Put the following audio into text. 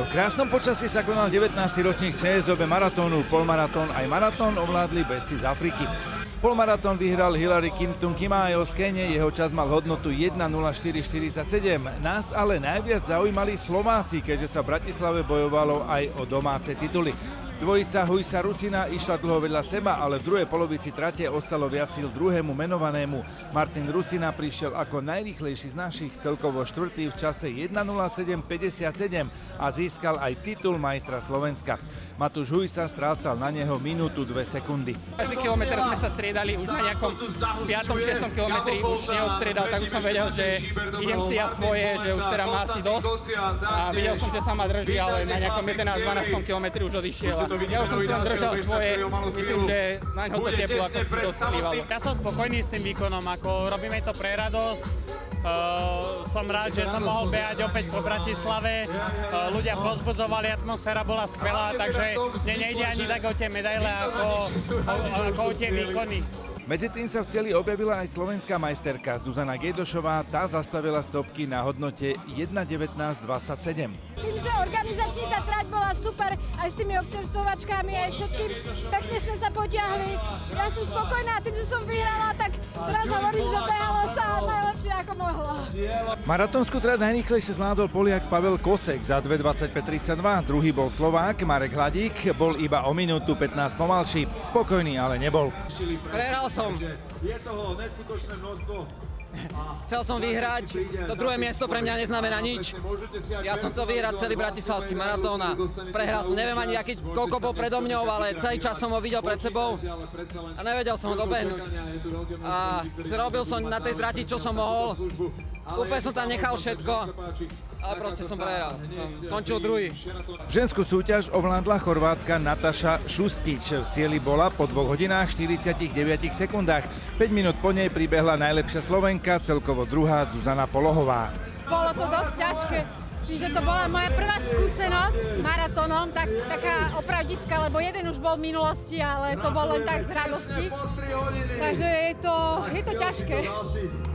Po krásnom počasí sa konal 19. ročník ČSOB maratónu. Polmaratón aj maratón ovládli bežci z Afriky. Polmaratón vyhral Hilary Kimtung Kimayo z Kene, jeho čas mal hodnotu 1:04:47. Nás ale najviac zaujímali Slováci, keďže sa v Bratislave bojovalo aj o domáce tituly. Dvojica Hujsa Rusina išla dlho vedľa seba, ale v druhej polovici trate ostalo viac síl druhému menovanému. Martin Rusina prišiel ako najrýchlejší z našich, celkovo štvrtý v čase 1:07:57 a získal aj titul majstra Slovenska. Matúš Hujsa strácal na neho minútu 2 sekundy. Každý kilometr sme sa striedali, už na nejakom 5. 6. kilometri už neodstriedal, tak už som vedel, že idem si ja svoje, že už teda má asi dosť. A videl som, že sa ma drží, ale na nejakom 11. 12. kilometri už odišiel. Ja už som si len držal svoje, myslím, že na ňo to teplo ako si to splývalo. Ja som spokojný s tým výkonom, ako robíme to pre radosť. Som rád, že som mohol behať opäť po Bratislave. Ľudia pozbudzovali, atmosféra bola skvelá, takže mne nejde ani tak o tie medaile, ako o tie výkony. Medzi tým sa v cieli objavila aj slovenská majsterka Zuzana Gejdošová, tá zastavila stopky na hodnote 1:19:27. Tým, že organizačne tá trať bola super, aj s tými občerstvovačkami, aj všetkým, pekne sme sa potiahli. Ja som spokojná tým, že som vyhrala, tak teraz hovorím, že behalo sa najlepšie ako mohlo. Maratónsku trať najrýchlejšie zvládol Poliak Pavel Kosek za 2:25:32, druhý bol Slovák Marek Hladík, bol iba o minútu 15 pomalší. Spokojný ale nebol. Prehral som. Je toho neskutočné množstvo. Chcel som vyhrať, to druhé miesto pre mňa neznamená nič. Ja som chcel vyhrať celý bratislavský maratón a prehral som. Neviem ani, koľko bol predo mňou, ale celý čas som ho videl pred sebou a nevedel som ho dobehnúť. A robil som na tej trati, čo som mohol. Úplne som tam nechal všetko, ale proste som prehral. Som skončil druhý. Ženskú súťaž ovládla Chorvátka Nataša Šustič. V cieli bola po 2 hodinách 49 sekundách. 5 minút po nej pribehla najlepšia Slovenka, celkovo druhá Zuzana Polohová. Bolo to dosť ťažké, že to bola moja prvá skúsenosť s maratónom, taká opravdická, lebo jeden už bol v minulosti, ale to bol len tak z radosti. Takže je to ťažké.